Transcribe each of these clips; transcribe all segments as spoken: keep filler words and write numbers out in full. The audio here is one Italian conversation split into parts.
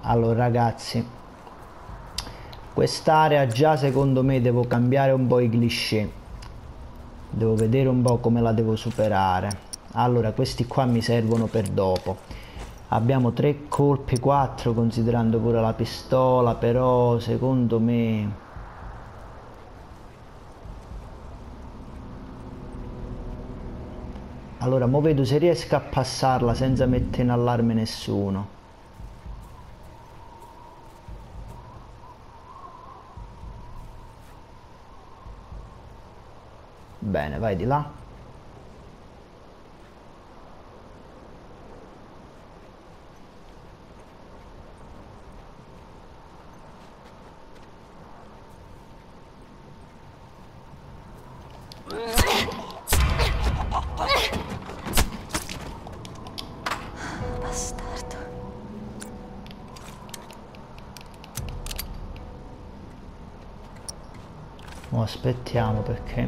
Allora ragazzi, quest'area già secondo me devo cambiare un po' i cliché, devo vedere un po' come la devo superare. Allora questi qua mi servono per dopo. Abbiamo tre colpi, quattro considerando pure la pistola, però secondo me allora mo vedo se riesco a passarla senza mettere in allarme nessuno. Bene, vai di là. Bastardo. Mo aspettiamo perché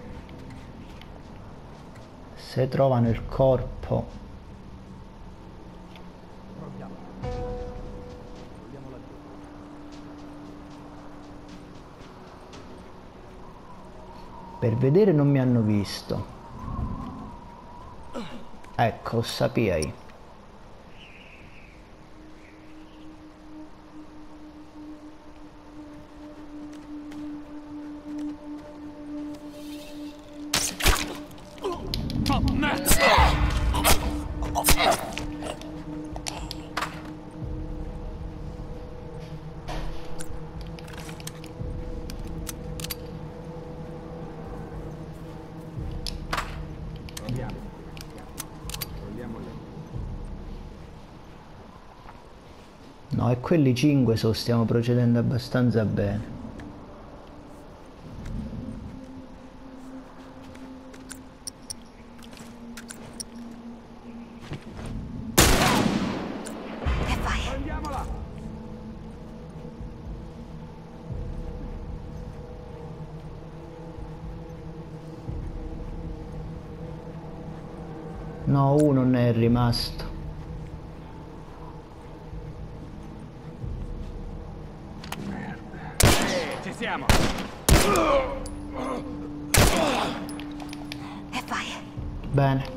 se trovano il corpo per vedere non mi hanno visto. Ecco, sapevi. No, e quelli cinque so, stiamo procedendo abbastanza bene. E vai. No, uno ne è rimasto. Ci siamo. E vai. Bene.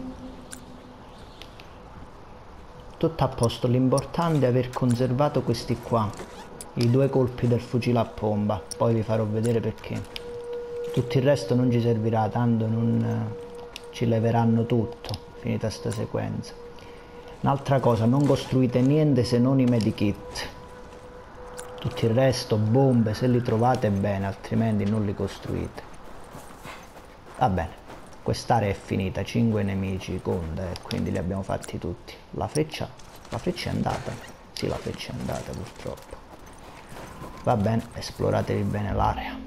Tutto a posto, l'importante è aver conservato questi qua, i due colpi del fucile a pompa, poi vi farò vedere perché. Tutto il resto non ci servirà, tanto non eh, ci leveranno tutto, finita sta sequenza. Un'altra cosa, non costruite niente se non i medikit. Tutto il resto, bombe, se li trovate bene, altrimenti non li costruite. Va bene, quest'area è finita, cinque nemici conta e quindi li abbiamo fatti tutti. La freccia, la freccia è andata? Sì, la freccia è andata purtroppo. Va bene, esploratevi bene l'area.